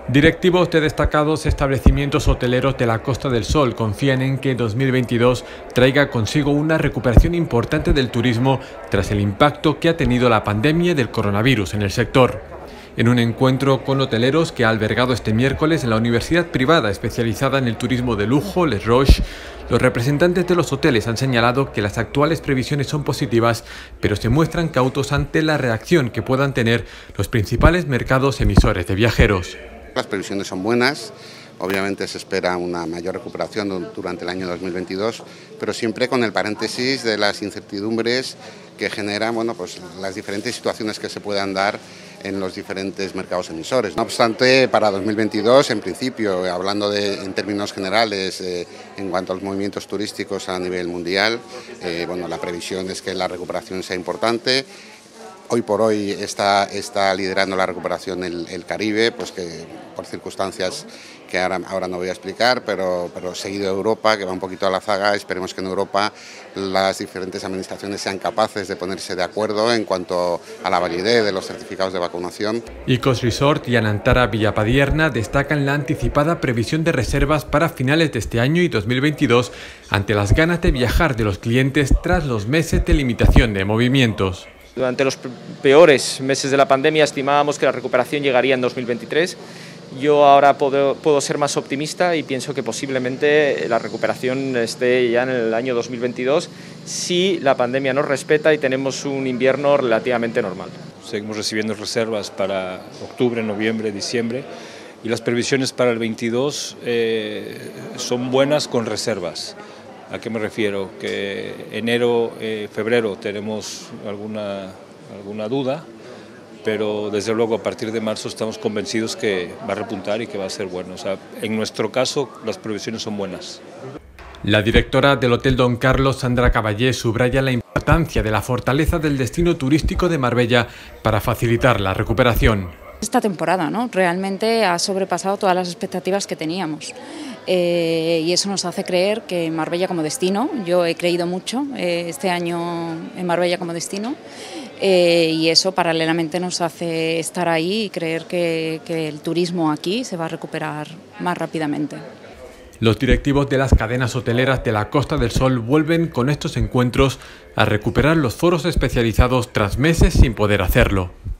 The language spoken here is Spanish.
Directivos de destacados establecimientos hoteleros de la Costa del Sol confían en que 2022 traiga consigo una recuperación importante del turismo tras el impacto que ha tenido la pandemia del coronavirus en el sector. En un encuentro con hoteleros que ha albergado este miércoles en la universidad privada especializada en el turismo de lujo, Les Roches, los representantes de los hoteles han señalado que las actuales previsiones son positivas, pero se muestran cautos ante la reacción que puedan tener los principales mercados emisores de viajeros. Las previsiones son buenas, obviamente se espera una mayor recuperación durante el año 2022, pero siempre con el paréntesis de las incertidumbres que generan las diferentes situaciones que se puedan dar en los diferentes mercados emisores. No obstante, para 2022, en principio, hablando en términos generales, en cuanto a los movimientos turísticos a nivel mundial, la previsión es que la recuperación sea importante. Hoy por hoy está liderando la recuperación el Caribe, pues que por circunstancias que ahora no voy a explicar, pero seguido Europa, que va un poquito a la zaga. Esperemos que en Europa las diferentes administraciones sean capaces de ponerse de acuerdo en cuanto a la validez de los certificados de vacunación. Icos Resort y Anantara Villapadierna destacan la anticipada previsión de reservas para finales de este año y 2022 ante las ganas de viajar de los clientes tras los meses de limitación de movimientos. Durante los peores meses de la pandemia estimábamos que la recuperación llegaría en 2023. Yo ahora puedo ser más optimista y pienso que posiblemente la recuperación esté ya en el año 2022 si la pandemia nos respeta y tenemos un invierno relativamente normal. Seguimos recibiendo reservas para octubre, noviembre, diciembre y las previsiones para el 22 son buenas con reservas. ¿A qué me refiero? Que enero, febrero tenemos alguna duda, pero desde luego a partir de marzo estamos convencidos que va a repuntar y que va a ser bueno. O sea, en nuestro caso las previsiones son buenas. La directora del Hotel Don Carlos, Sandra Caballé, subraya la importancia de la fortaleza del destino turístico de Marbella para facilitar la recuperación. Esta temporada, ¿no?, realmente ha sobrepasado todas las expectativas que teníamos. Y eso nos hace creer que Marbella como destino, yo he creído mucho este año en Marbella como destino, y eso paralelamente nos hace estar ahí y creer que el turismo aquí se va a recuperar más rápidamente. Los directivos de las cadenas hoteleras de la Costa del Sol vuelven con estos encuentros a recuperar los foros especializados tras meses sin poder hacerlo.